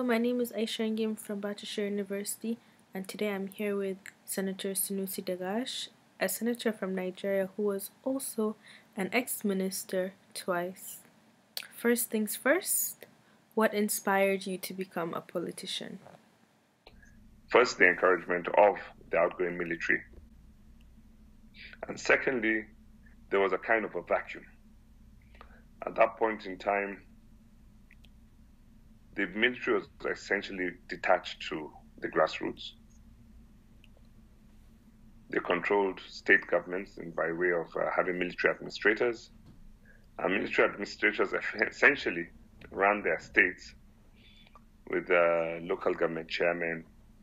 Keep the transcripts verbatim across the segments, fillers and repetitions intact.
my name is Aisha Ringim from Batishar University, and today I'm here with Senator Sanusi Daggash, a senator from Nigeria who was also an ex-minister twice. First things first, what inspired you to become a politician? First, the encouragement of the outgoing military. And secondly, there was a kind of a vacuum. At that point in time, the military was essentially detached to the grassroots. They controlled state governments in, by way of uh, having military administrators. And military administrators essentially ran their states with uh, local government chairmen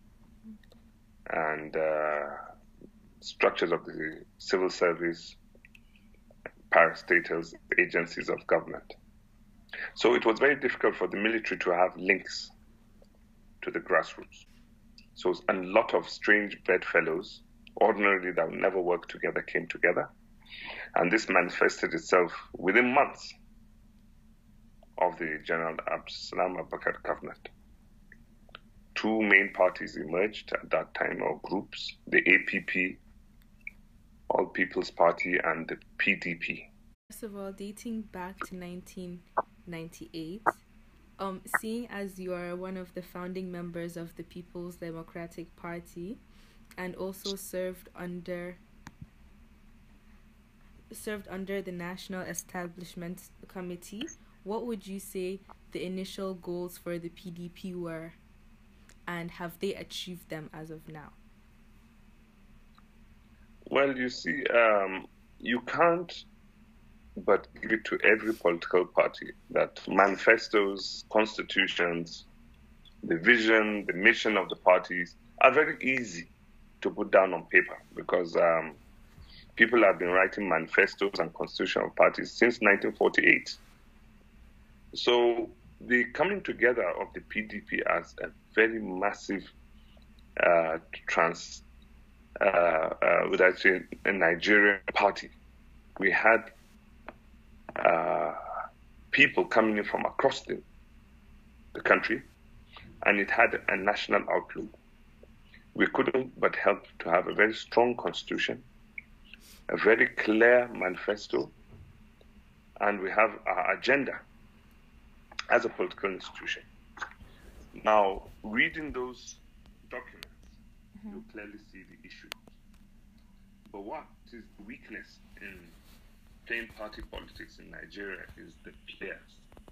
and uh, structures of the civil service, parastatals, agencies of government. So it was very difficult for the military to have links to the grassroots. So a lot of strange bedfellows, ordinarily that would never work together, came together. And this manifested itself within months of the General Absalam Abubakar government. Two main parties emerged at that time, or groups, the A P P, All People's Party, and the P D P. First of all, dating back to nineteen ninety-eight, um, seeing as you are one of the founding members of the People's Democratic Party and also served under served under the National Establishment Committee, what would you say the initial goals for the P D P were, and have they achieved them as of now? Well, you see, um, you can't but give it to every political party that manifestos, constitutions, the vision, the mission of the parties are very easy to put down on paper because um, people have been writing manifestos and constitutional parties since nineteen forty-eight. So the coming together of the P D P as a very massive uh, trans, uh, uh, would I say, a Nigerian party. We had uh, people coming in from across the, the country, and it had a national outlook. We couldn't but help to have a very strong constitution, a very clear manifesto, and we have our agenda as a political institution. Now, reading those documents, mm-hmm. you clearly see the issues. But what is the weakness in plain party politics in Nigeria is the players.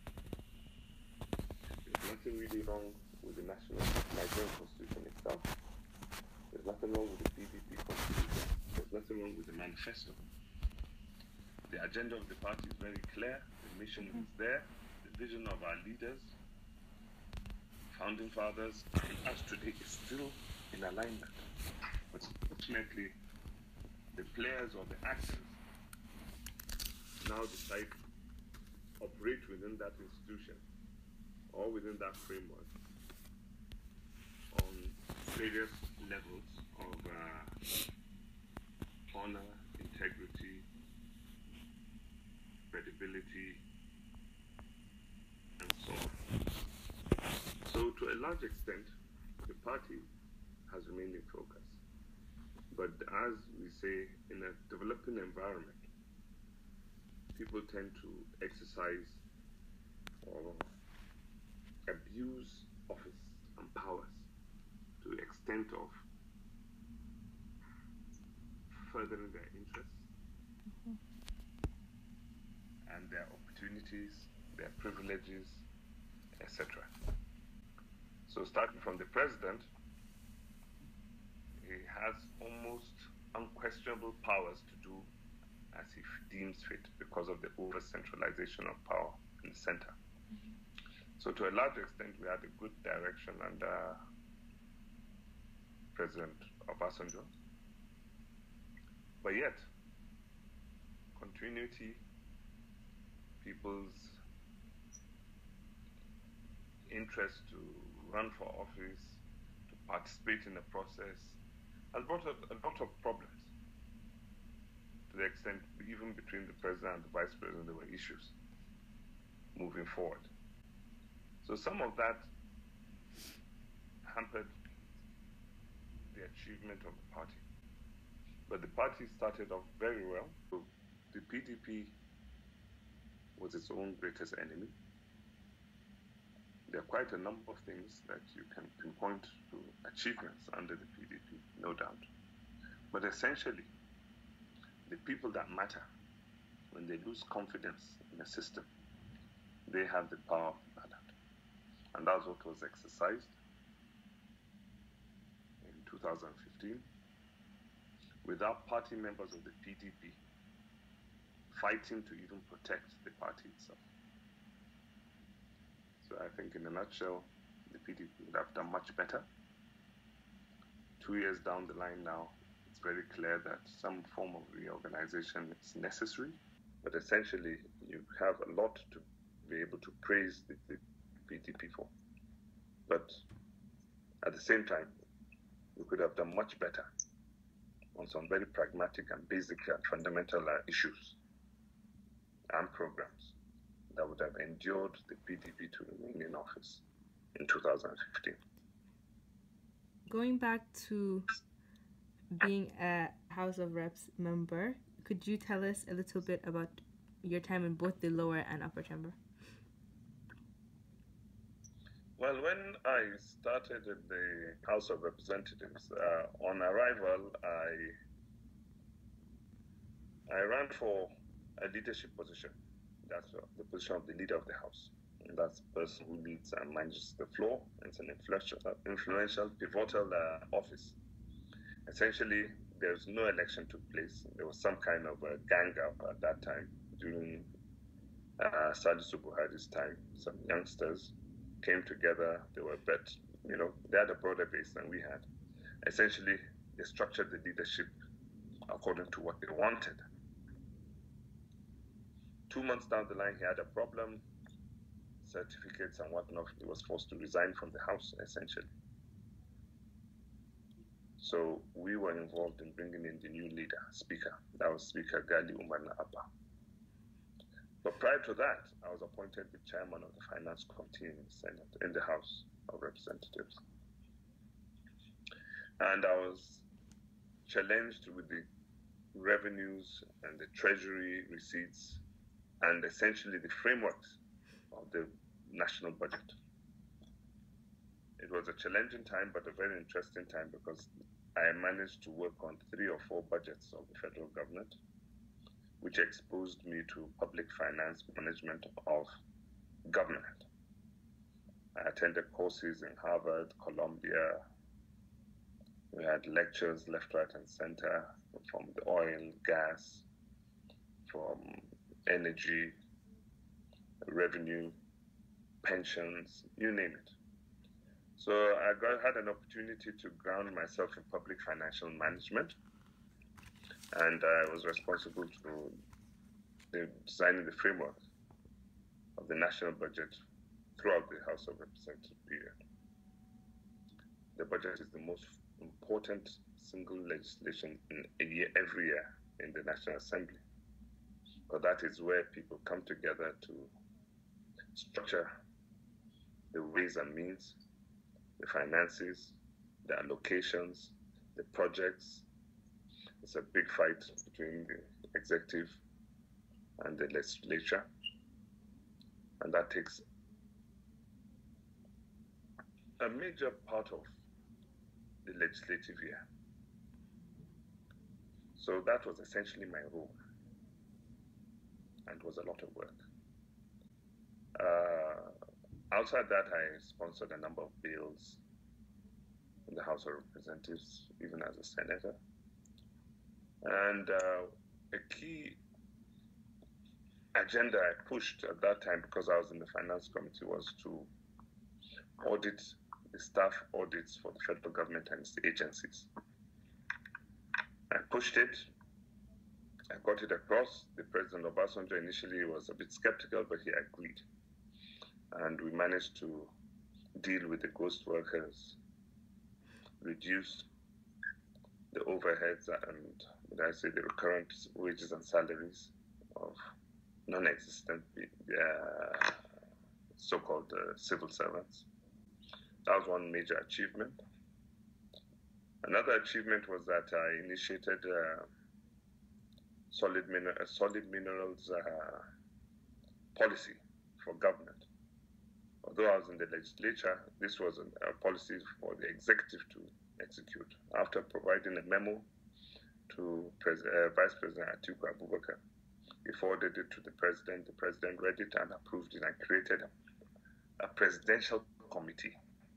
There's nothing really wrong with the national Nigerian constitution itself. There's nothing wrong with the P D P constitution. There's nothing wrong with the manifesto. The agenda of the party is very clear. The mission mm-hmm. is there. The vision of our leaders, founding fathers, and us today is still in alignment. But fortunately, the players or the actors now decide to operate within that institution or within that framework on various levels of uh, honor, integrity, credibility, and so on. So to a large extent, the party has remained in focus. But as we say, in a developing environment, people tend to exercise or abuse office and powers to the extent of furthering their interests mm-hmm. and their opportunities, their privileges, et cetera. So starting from the president, he has almost unquestionable powers to do as he deems fit because of the over-centralization of power in the center. Mm-hmm. So to a large extent, we had a good direction under President Obasanjo. But yet, continuity, people's interest to run for office, to participate in the process, has brought a, a lot of problems. To the extent, even between the president and the vice president, there were issues moving forward. So some of that hampered the achievement of the party. But the party started off very well. So the P D P was its own greatest enemy. There are quite a number of things that you can pinpoint to achievements under the P D P, no doubt. But essentially, the people that matter, when they lose confidence in a system, they have the power of ballot. And that's what was exercised in two thousand fifteen, without party members of the P D P fighting to even protect the party itself. So I think in a nutshell, the P D P would have done much better. Two years down the line now, it's very clear that some form of reorganization is necessary. But essentially, you have a lot to be able to praise the, the P D P for. But at the same time, we could have done much better on some very pragmatic and basic and fundamental uh, issues and programs that would have endured the P D P to remain in office in two thousand fifteen. Going back to being a House of Reps member, could you tell us a little bit about your time in both the lower and upper chamber? Well, when I started in the House of Representatives, uh, on arrival, I I ran for a leadership position. That's the position of the leader of the House. And that's the person who leads and manages the floor. It's an influential, influential pivotal uh, office. Essentially, there's no election took place. There was some kind of a gang up at that time during uh, Sanusi Buhari's time. Some youngsters came together. They were bet, you know, they had a broader base than we had. Essentially, they structured the leadership according to what they wanted. Two months down the line, he had a problem, certificates and whatnot. He was forced to resign from the House, essentially. So we were involved in bringing in the new leader, Speaker. That was Speaker Gali Umar Abba. But prior to that, I was appointed the chairman of the Finance Committee in the Senate, in the House of Representatives. And I was challenged with the revenues and the treasury receipts and essentially the frameworks of the national budget. It was a challenging time, but a very interesting time because I managed to work on three or four budgets of the federal government, which exposed me to public finance management of government. I attended courses in Harvard, Columbia. We had lectures left, right, and center from the oil, gas, from energy, revenue, pensions, you name it. So I got, had an opportunity to ground myself in public financial management, and I was responsible to the designing the framework of the national budget throughout the House of Representatives period. The budget is the most important single legislation in a year, every year in the National Assembly. But that is where people come together to structure the ways and means, the finances, the allocations, the projects. It's a big fight between the executive and the legislature. And that takes a major part of the legislative year. So that was essentially my role. And it was a lot of work. Uh, outside that, I sponsored a number of bills in the House of Representatives, even as a senator. And uh, a key agenda I pushed at that time, because I was in the Finance Committee, was to audit the staff audits for the federal government and its agencies. I pushed it. I got it across. The President Obasanjo initially was a bit skeptical, but he agreed. And we managed to deal with the ghost workers, reduce the overheads and, would I say, the recurrent wages and salaries of non-existent uh, so-called uh, civil servants. That was one major achievement. Another achievement was that I initiated uh, solid, min- uh, solid minerals uh, policy for government. Although I was in the legislature, this was a policy for the executive to execute. After providing a memo to Pres- uh, Vice President Atiku Abubakar, he forwarded it to the president. The president read it and approved it and created a, a presidential committee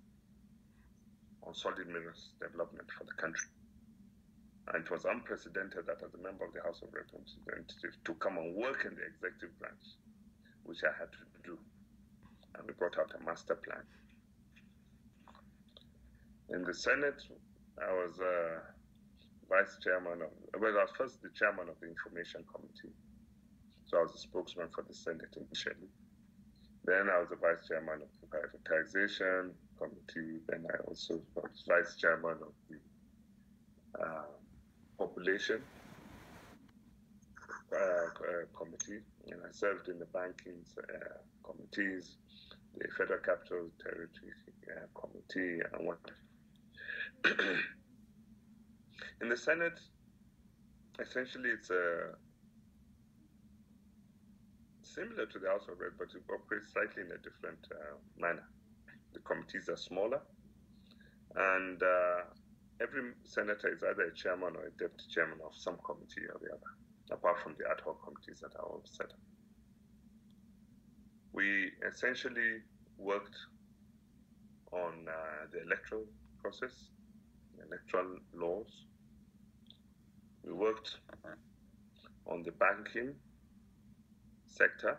on solid minerals development for the country. And it was unprecedented that as a member of the House of Representatives to come and work in the executive branch, which I had to do. And we brought out a master plan. In the Senate, I was uh, vice chairman of, well, I was first the chairman of the Information Committee. So I was a spokesman for the Senate initially. Then I was the vice chairman of the Privatization Committee. Then I also was vice chairman of the uh, Population uh, uh, Committee. And I served in the banking uh, committees, the Federal Capital Territory uh, Committee, and what. In the Senate, essentially it's a similar to the House of Rep, but it operates slightly in a different uh, manner. The committees are smaller, and uh, every senator is either a chairman or a deputy chairman of some committee or the other, apart from the ad hoc committees that are all set up. We essentially worked on uh, the electoral process, electoral laws. We worked on the banking sector.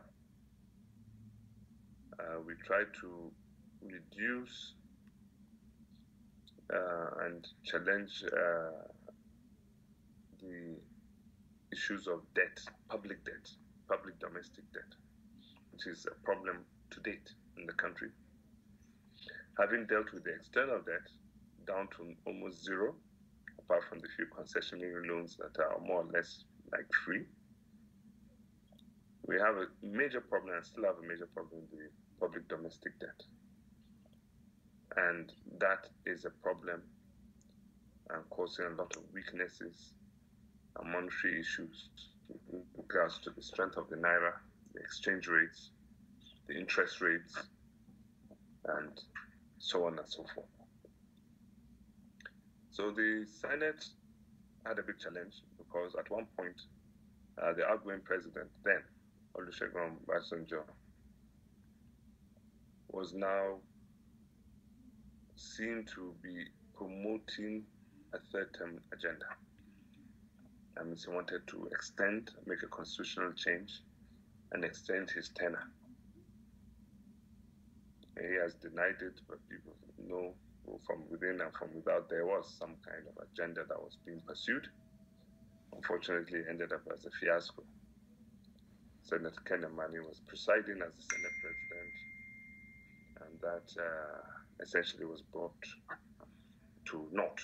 Uh, we tried to reduce uh, and challenge uh, the issues of debt, public debt, public domestic debt, which is a problem to date in the country. Having dealt with the external debt down to almost zero, apart from the few concessionary loans that are more or less like free, we have a major problem and still have a major problem with the public domestic debt. And that is a problem and causing a lot of weaknesses and monetary issues with regards to the strength of the naira, the exchange rates, the interest rates, and so on and so forth. So the Senate had a big challenge because at one point, uh, the outgoing president then, Olusegun Obasanjo, was now seen to be promoting a third term agenda. That means he wanted to extend, make a constitutional change, and extend his tenure. He has denied it, but people know from within and from without there was some kind of agenda that was being pursued. Unfortunately, it ended up as a fiasco. Senator Ken Mani was presiding as the Senate president, and that uh, essentially was brought to naught.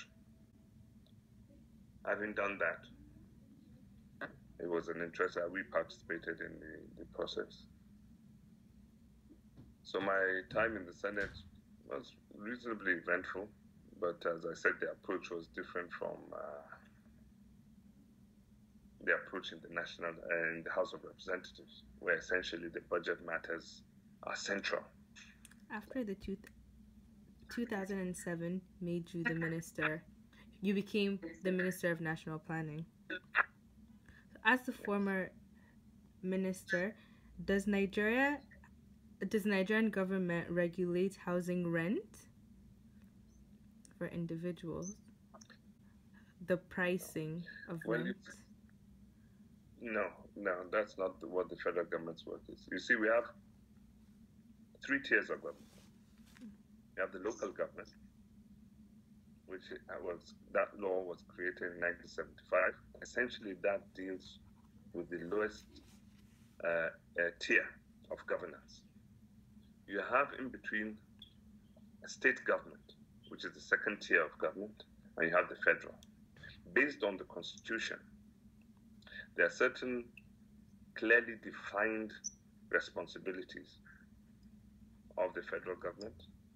Having done that, it was an interest that we participated in the, the process. So my time in the Senate was reasonably eventful, but as I said, the approach was different from uh, the approach in the national uh, in the House of Representatives, where essentially the budget matters are central. After the two, two thousand seven made you the minister, you became the Minister of National Planning. As the former minister, does Nigeria does Nigerian government regulate housing rent for individuals? The pricing of well, rent? No, no, that's not the, what the federal government's work is. You see, we have three tiers of government. We have the local government, which was, that law was created in nineteen seventy-five. Essentially, that deals with the lowest uh, uh, tier of governance. You have in between a state government, which is the second tier of government, and you have the federal. Based on the Constitution, there are certain clearly defined responsibilities of the federal government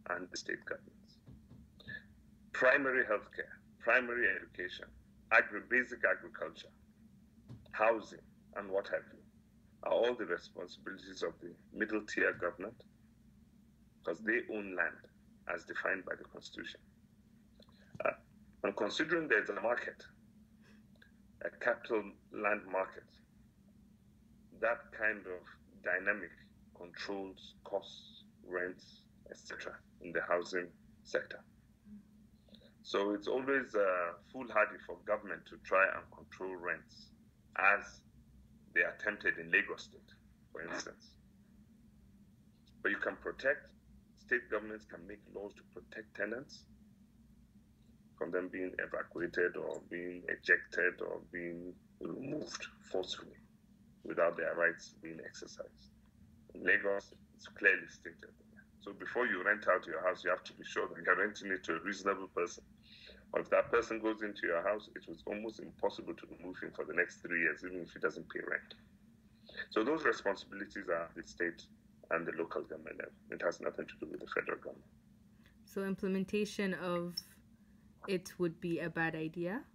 and the state governments. Primary healthcare, primary education, agri basic agriculture, housing, and what have you, are all the responsibilities of the middle tier government because they own land as defined by the Constitution. Uh, and considering there's a market, a capital land market, that kind of dynamic controls costs, rents, et cetera in the housing sector. So it's always uh, foolhardy for government to try and control rents as they attempted in Lagos State, for instance. But you can protect, state governments can make laws to protect tenants from them being evacuated or being ejected or being removed forcefully without their rights being exercised. In Lagos, it's clearly stated. So before you rent out your house, you have to be sure that you're renting it to a reasonable person. Or if that person goes into your house, it was almost impossible to remove him for the next three years, even if he doesn't pay rent. So those responsibilities are the state and the local government level. It has nothing to do with the federal government. So implementation of it would be a bad idea?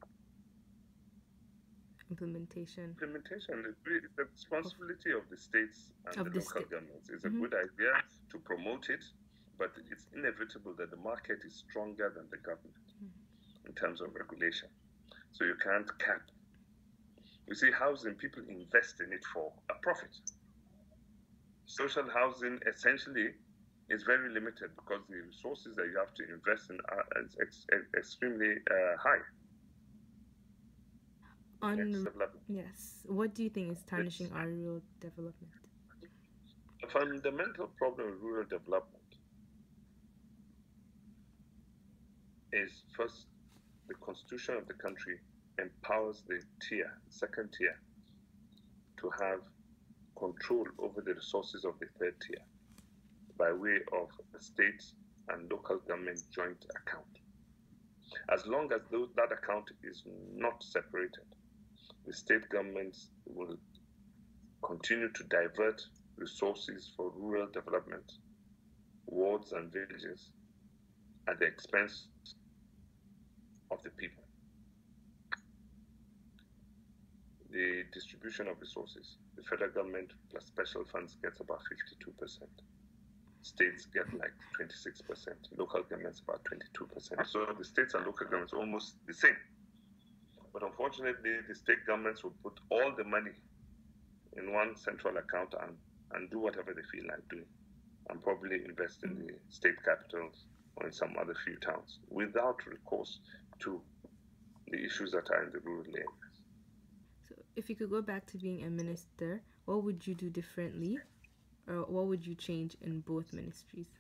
Implementation. Implementation is the responsibility of the states and Of the, the local sta- governments. It's Mhm. a good idea to promote it, but it's inevitable that the market is stronger than the government in terms of regulation. So you can't cap. You see, housing, people invest in it for a profit. Social housing essentially is very limited because the resources that you have to invest in are ex- ex- extremely uh, high. On Next development. yes, what do you think is tarnishing our rural development? The fundamental problem with rural development is first, the constitution of the country empowers the tier, second tier, to have control over the resources of the third tier by way of a state and local government joint account. As long as those, that account is not separated, the state governments will continue to divert resources for rural development, wards and villages, at the expense of the people. The distribution of resources, the federal government plus special funds gets about fifty-two percent. States get like twenty-six percent, local governments about twenty-two percent. So the states and local governments are almost the same. But unfortunately, the state governments will put all the money in one central account and, and do whatever they feel like doing, and probably invest in the state capitals or in some other few towns without recourse to the issues that are in the rural areas. So if you could go back to being a minister, what would you do differently? Or what would you change in both ministries?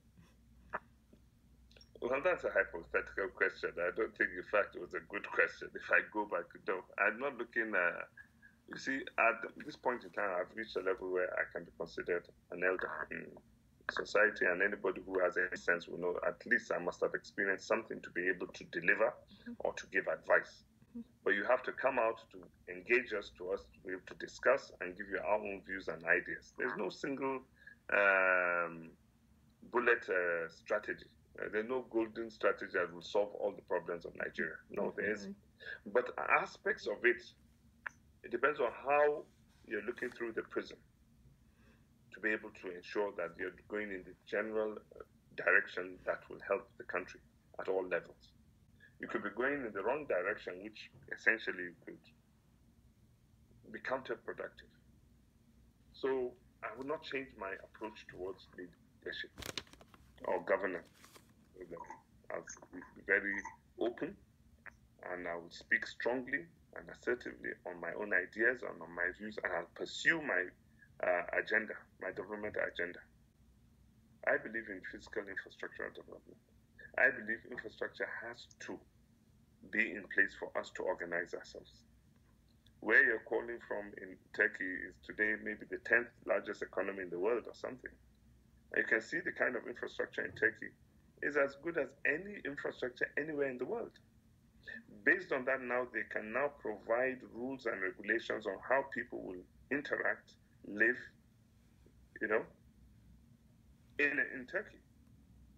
Well, that's a hypothetical question. I don't think, in fact, it was a good question. If I go back, no, I'm not looking. Uh, you see, at this point in time, I've reached a level where I can be considered an elder in society, and anybody who has any sense will know at least I must have experienced something to be able to deliver or to give advice. But you have to come out to engage us, to us, to be able to discuss and give you our own views and ideas. There's no single um, bullet uh, strategy. Uh, there's no golden strategy that will solve all the problems of Nigeria. No, there isn't. But aspects of it, it depends on how you're looking through the prism to be able to ensure that you're going in the general direction that will help the country at all levels. You could be going in the wrong direction, which essentially could be counterproductive. So I would not change my approach towards leadership or governance. I'll be very open, and I will speak strongly and assertively on my own ideas and on my views, and I'll pursue my uh, agenda, my development agenda. I believe in physical infrastructural development. I believe infrastructure has to be in place for us to organize ourselves. Where you're calling from in Turkey is today maybe the tenth largest economy in the world or something. And you can see the kind of infrastructure in Turkey is as good as any infrastructure anywhere in the world. Based on that, now they can now provide rules and regulations on how people will interact, live, you know, in, in Turkey.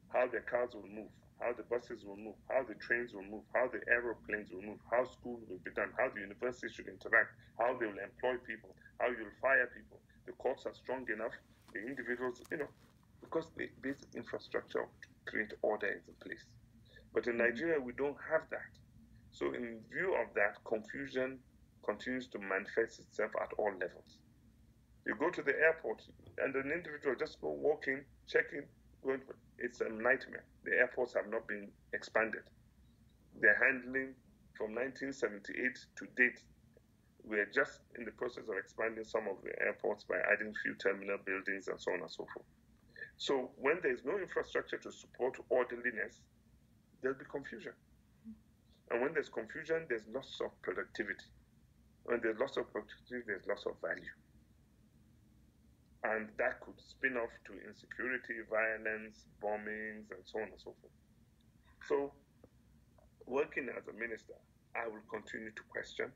how the cars will move, how the buses will move, how the trains will move, how the aeroplanes will move, how school will be done, how the university should interact, how they will employ people, how you'll fire people. The courts are strong enough, the individuals, you know, because the basic infrastructure to create order is in place. But in Nigeria, we don't have that. So in view of that, confusion continues to manifest itself at all levels. You go to the airport and an individual just go walking, checking, going, it's a nightmare. The airports have not been expanded. They're handling from nineteen seventy-eight to date. We're just in the process of expanding some of the airports by adding few terminal buildings and so on and so forth. So when there's no infrastructure to support orderliness, there'll be confusion. And when there's confusion, there's loss of productivity. When there's loss of productivity, there's loss of value. And that could spin off to insecurity, violence, bombings, and so on and so forth. So, working as a minister, I will continue to question.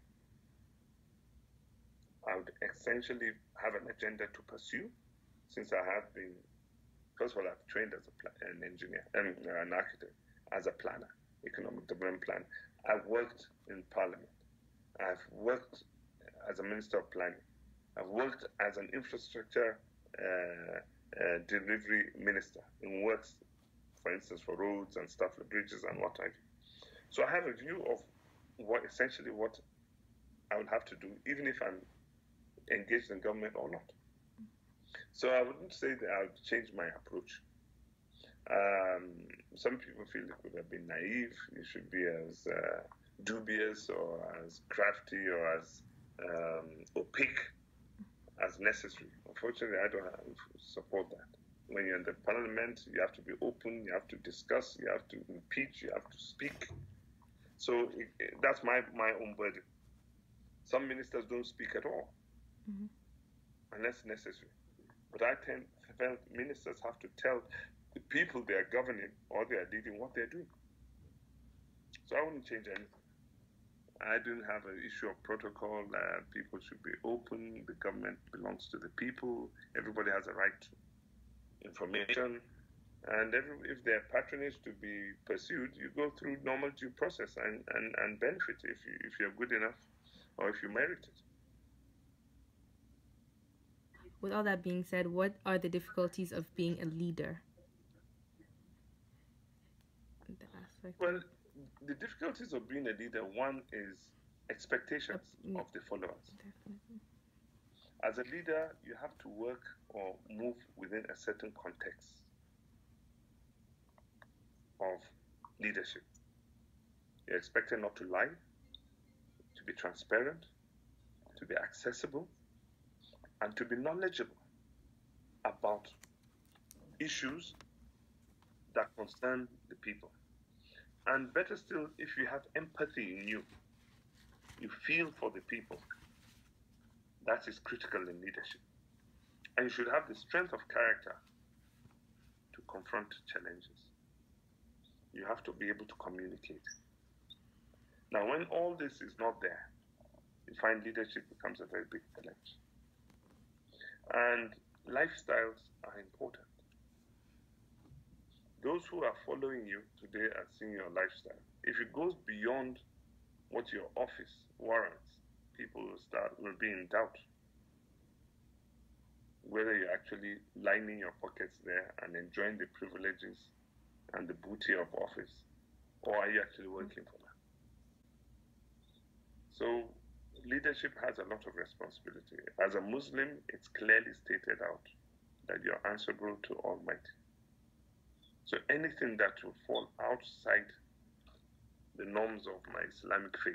I would essentially have an agenda to pursue, since I have been, first of all, I've trained as a, an engineer, and an architect, as a planner, economic development plan. I've worked in parliament. I've worked as a minister of planning. I've worked as an infrastructure uh, uh, delivery minister in works, for instance, for roads and stuff, the bridges and what have you. So I have a view of what essentially what I would have to do, even if I'm engaged in government or not. So I wouldn't say that I would change my approach. Um, some people feel it could have been naive. You should be as uh, dubious or as crafty or as um, opaque as necessary. Unfortunately, I don't have, support that. When you're in the parliament, you have to be open, you have to discuss, you have to impeach, you have to speak. So it, it, that's my, my own burden. Some ministers don't speak at all, mm-hmm. unless necessary. But I tend felt ministers have to tell the people they are governing or they are leading what they're doing. So I wouldn't change anything. I didn't have an issue of protocol. Uh, people should be open. The government belongs to the people. Everybody has a right to information. And every, if their patronage to be pursued, you go through normal due process and, and, and benefit if, you, if you're good enough or if you merit it. With all that being said, what are the difficulties of being a leader? The aspect well, of... the difficulties of being a leader, one is expectations uh, of the followers. Definitely. As a leader, you have to work or move within a certain context of leadership. You're expected not to lie, to be transparent, to be accessible, and to be knowledgeable about issues that concern the people. And better still, if you have empathy in you, you feel for the people. That is critical in leadership. And you should have the strength of character to confront challenges. You have to be able to communicate. Now, when all this is not there, you find leadership becomes a very big challenge. And lifestyles are important. Those who are following you today are seeing your lifestyle. If it goes beyond what your office warrants, people will start will be in doubt whether you're actually lining your pockets there and enjoying the privileges and the booty of office, or are you actually working for that? So leadership has a lot of responsibility. As a Muslim, it's clearly stated out that you're answerable to Almighty. So anything that will fall outside the norms of my Islamic faith,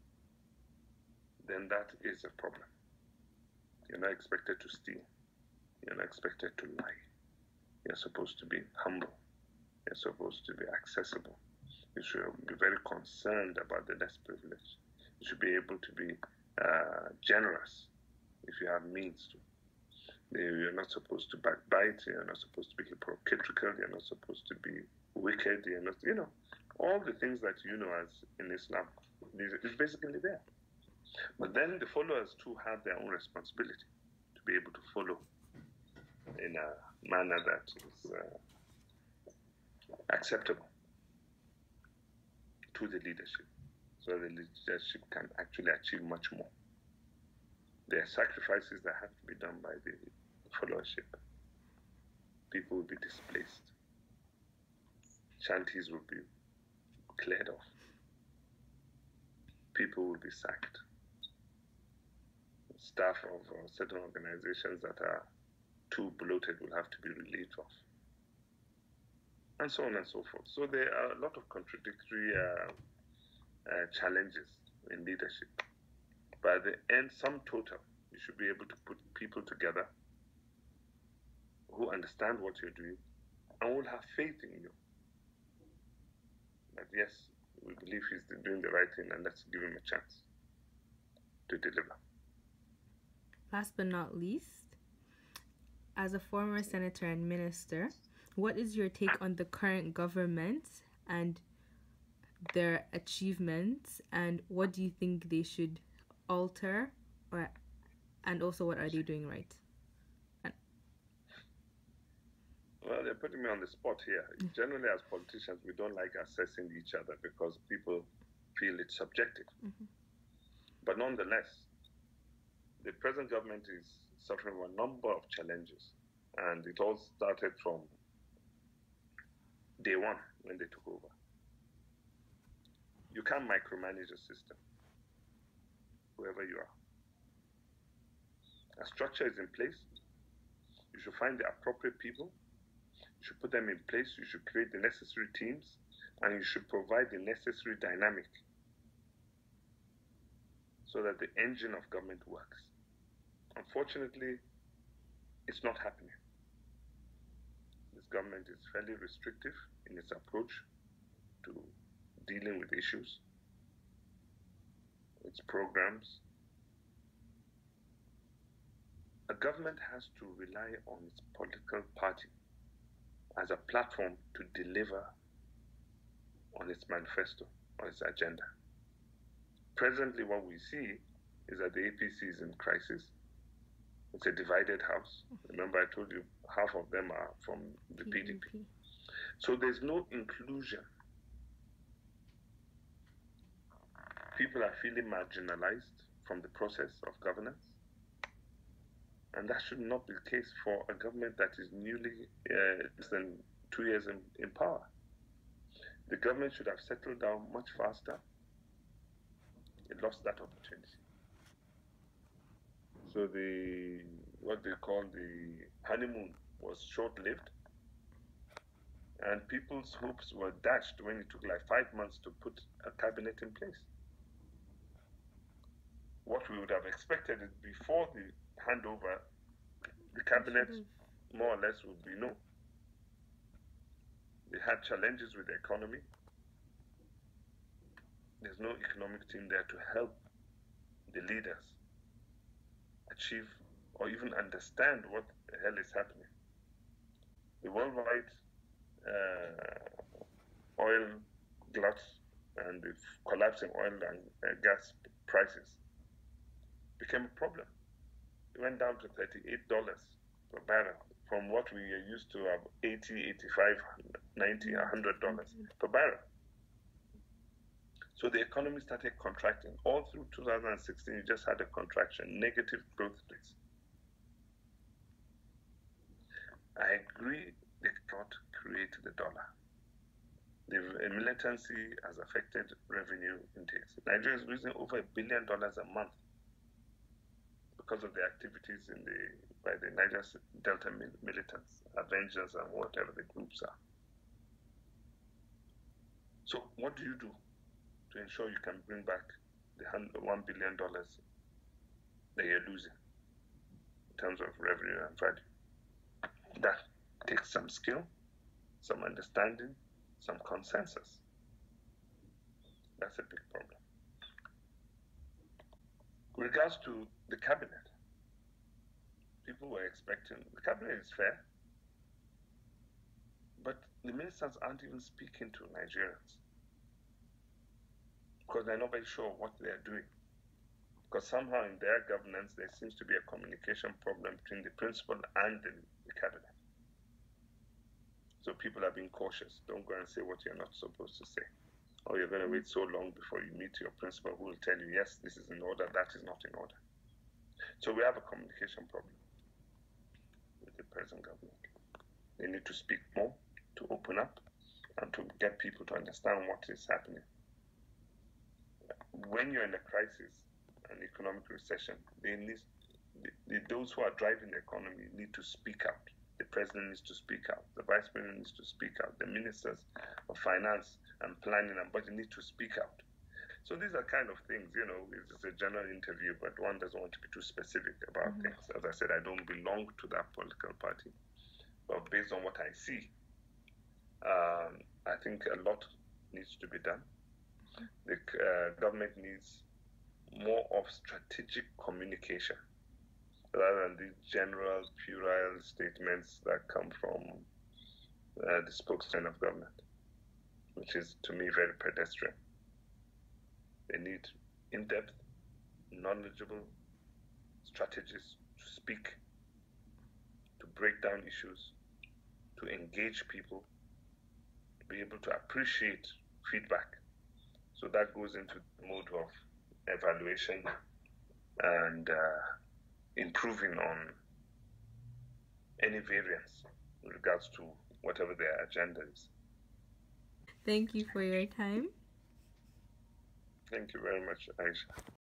then that is a problem. You're not expected to steal. You're not expected to lie. You're supposed to be humble. You're supposed to be accessible. You should be very concerned about the less privileged. You should be able to be uh, generous if you have means to. You're not supposed to backbite. You're not supposed to be hypocritical. You're not supposed to be wicked. You're not, you know, all the things that you know as in Islam is basically there. But then the followers too have their own responsibility to be able to follow in a manner that is uh, acceptable to the leadership, so the leadership can actually achieve much more. There are sacrifices that have to be done by the followership. People will be displaced. Shanties will be cleared off. People will be sacked. Staff of uh, certain organizations that are too bloated will have to be relieved of. And so on and so forth. So there are a lot of contradictory uh, uh, challenges in leadership. But at the end, sum total, you should be able to put people together who understand what you're doing and will have faith in you. That yes, we believe he's doing the right thing and let's give him a chance to deliver. Last but not least, as a former senator and minister, what is your take on the current government and their achievements, and what do you think they should alter, or and also what are they doing right? And well, they're putting me on the spot here. Generally, as politicians, we don't like assessing each other because people feel it's subjective. Mm-hmm. But nonetheless, the present government is suffering from a number of challenges, and it all started from day one when they took over. You can't micromanage a system, whoever you are. A structure is in place. You should find the appropriate people. You should put them in place. You should create the necessary teams, and you should provide the necessary dynamic so that the engine of government works. Unfortunately, it's not happening. This government is fairly restrictive in its approach to dealing with issues, its programs. A government has to rely on its political party as a platform to deliver on its manifesto, or its agenda. Presently, what we see is that the A P C is in crisis. It's a divided house. Remember, I told you half of them are from the P D P. So there's no inclusion. People are feeling marginalized from the process of governance. And that should not be the case for a government that is newly uh, less than two years in, in power. The government should have settled down much faster. It lost that opportunity. So the, what they call the honeymoon was short-lived, and people's hopes were dashed when it took like five months to put a cabinet in place. What we would have expected is before the handover, the cabinet more or less would be known. They had challenges with the economy. There's no economic team there to help the leaders achieve or even understand what the hell is happening. The worldwide uh, oil glut and the collapsing oil and uh, gas prices became a problem. It went down to thirty-eight dollars per barrel from what we are used to have eighty, eighty-five, ninety, one hundred dollars per barrel. So the economy started contracting. All through two thousand sixteen, you just had a contraction, negative growth rates. I agree they cannot create the dollar. The militancy has affected revenue intakes. Nigeria is losing over a billion dollars a month because of the activities in the by the Niger Delta militants, Avengers, and whatever the groups are. So what do you do to ensure you can bring back the one billion dollars that you're losing in terms of revenue and value? That takes some skill, some understanding, some consensus. That's a big problem. With regards to the cabinet, people were expecting, the cabinet is fair, but the ministers aren't even speaking to Nigerians because they're not very sure what they're doing. Because somehow in their governance, there seems to be a communication problem between the principal and the, the cabinet. So people are being cautious. Don't go and say what you're not supposed to say. Or you're going to wait so long before you meet your principal who will tell you, yes, this is in order, that is not in order. So we have a communication problem with the present government. They need to speak more, to open up, and to get people to understand what is happening. When you're in a crisis, an economic recession, they need, the, those who are driving the economy need to speak out. The president needs to speak out. The vice president needs to speak out. The ministers of finance and planning and budget need to speak out. So these are kind of things, you know, it's a general interview, but one doesn't want to be too specific about mm-hmm. things. As I said, I don't belong to that political party. But based on what I see, um, I think a lot needs to be done. The uh, government needs more of strategic communication rather than these general, puerile statements that come from uh, the spokesman of government, which is, to me, very pedestrian. They need in-depth, knowledgeable strategists to speak, to break down issues, to engage people, to be able to appreciate feedback. So that goes into the mode of evaluation and uh, improving on any variance in regards to whatever their agenda is. Thank you for your time. Thank you very much, Aisha.